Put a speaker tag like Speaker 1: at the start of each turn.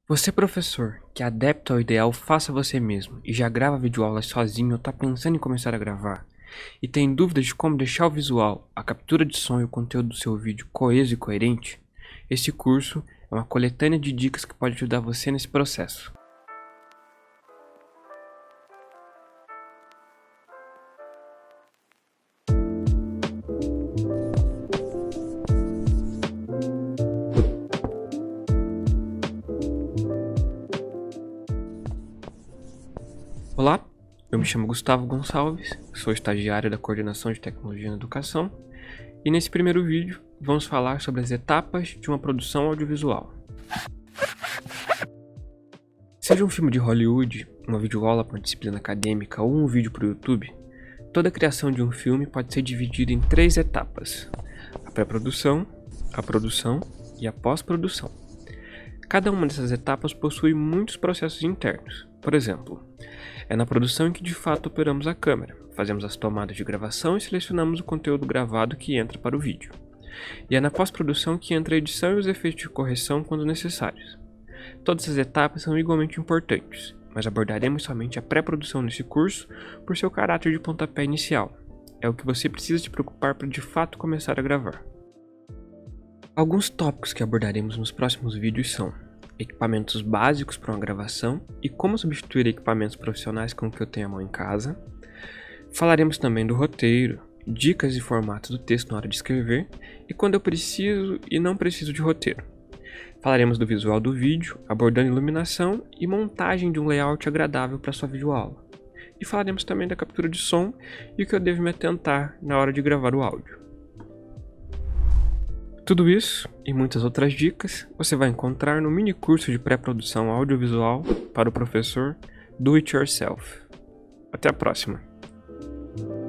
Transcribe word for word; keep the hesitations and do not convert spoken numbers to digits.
Speaker 1: Você, professor, que é adepto ao ideal faça você mesmo e já grava videoaulas sozinho ou tá pensando em começar a gravar, e tem dúvidas de como deixar o visual, a captura de som e o conteúdo do seu vídeo coeso e coerente? Esse curso é uma coletânea de dicas que pode ajudar você nesse processo. Olá, eu me chamo Gustavo Gonçalves, sou estagiário da Coordenação de Tecnologia na Educação, e nesse primeiro vídeo vamos falar sobre as etapas de uma produção audiovisual. Seja um filme de Hollywood, uma videoaula para uma disciplina acadêmica ou um vídeo para o YouTube, toda a criação de um filme pode ser dividida em três etapas: a pré-produção, a produção e a pós-produção. Cada uma dessas etapas possui muitos processos internos. Por exemplo, é na produção em que de fato operamos a câmera, fazemos as tomadas de gravação e selecionamos o conteúdo gravado que entra para o vídeo. E é na pós-produção que entra a edição e os efeitos de correção quando necessários. Todas essas etapas são igualmente importantes, mas abordaremos somente a pré-produção nesse curso por seu caráter de pontapé inicial. É o que você precisa se preocupar para de fato começar a gravar. Alguns tópicos que abordaremos nos próximos vídeos são equipamentos básicos para uma gravação e como substituir equipamentos profissionais com o que eu tenho à mão em casa. Falaremos também do roteiro, dicas e formatos do texto na hora de escrever e quando eu preciso e não preciso de roteiro. Falaremos do visual do vídeo, abordando iluminação e montagem de um layout agradável para sua videoaula. E falaremos também da captura de som e o que eu devo me atentar na hora de gravar o áudio. Tudo isso e muitas outras dicas você vai encontrar no mini curso de pré-produção audiovisual para o professor Do It Yourself. Até a próxima!